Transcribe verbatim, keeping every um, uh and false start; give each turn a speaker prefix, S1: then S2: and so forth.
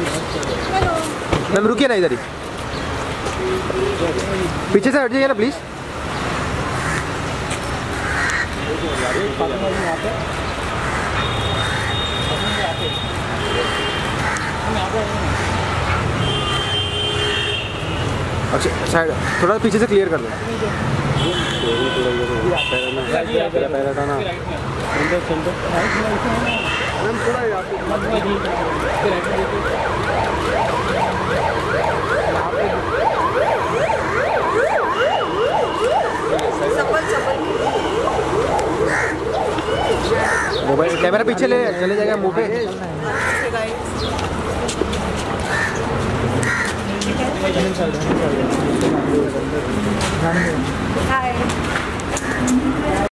S1: Ma'am रुकिए ना इधर ही, पीछे से हट जाइए ना प्लीज। अच्छा साइड थोड़ा पीछे से क्लियर कर दो। मोबाइल कैमरा पीछे ले चले जाएगा मुंह पे।
S2: हाय।